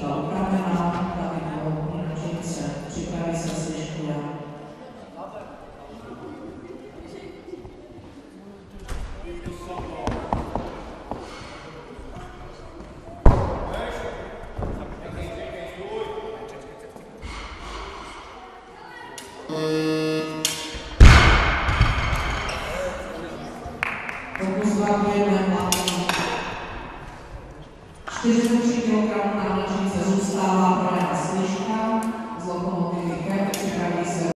byla upravená, pravidlo Jinačince, připraví se Sliškula. Pokus 2 po 1 hlavní. 43 kg námočnice zůstává pro Jana Sliška z Lokomotivy Cheb, připraví se